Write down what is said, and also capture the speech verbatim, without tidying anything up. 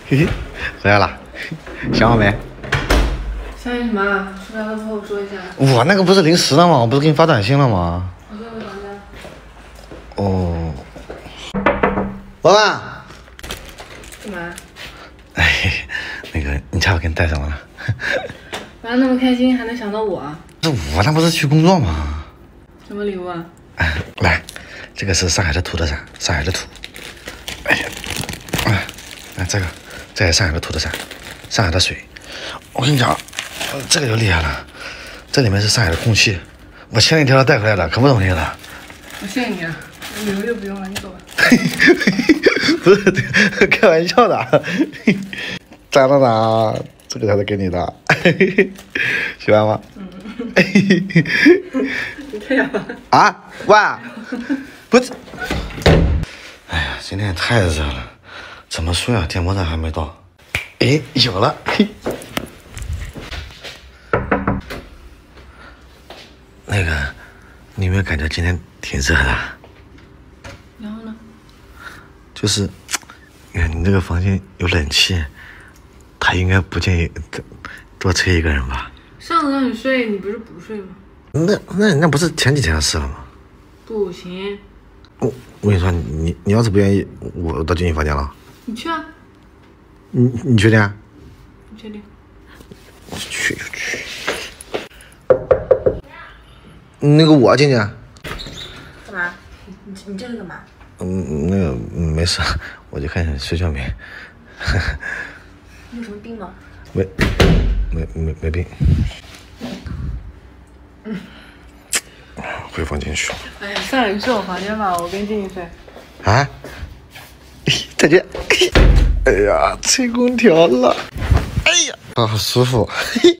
嘿嘿，回来了，想我没？ 想你什么啊？出来了和我说一下。 我那个不是临时的吗？我不是给你发短信了吗？ 我在我房间。 哦。老板。 干嘛？ 哎，那个你家我给你带什么了？ 玩得那么开心，还能想到我？ 这我那不是去工作吗？ 什么礼物啊？ 哎，来，这个是上海的土特产，上海的土。哎呀，哎，哎，这个，这也是上海的土特产，上海的水。我跟你讲，这个就厉害了，这里面是上海的空气，我前两天带回来的，可不容易了。 我谢谢你啊，礼物就不用了，你走吧。 不是，开玩笑的。张当当，这个才是给你的，喜欢吗？ 嗯。你太阳了。 啊，喂，不是。哎呀，今天也太热了，怎么说呀？电风扇还没到。哎，有了。嘿。那个，你有没有感觉今天挺热的？ 然后呢？ 就是，你看你这个房间有冷气，他应该不建议多吹一个人吧？ 上次让你睡，你不是不睡吗？ 那那那不是前几天的事了吗？ 不行。 我我跟你说，你你要是不愿意，我到进你房间了。 你去啊。 你你确定啊？ 你确定？ 我去就去。那个我进去。干嘛？你你这是干嘛？ 嗯，那个没事，我就看你睡觉没。 你有什么病吗？ 没，没没没病。嗯。回房间去。 哎呀，算了，你睡我房间吧，我跟静静睡。 啊？再见。哎呀，吹空调了。哎呀，啊，好舒服。嘿。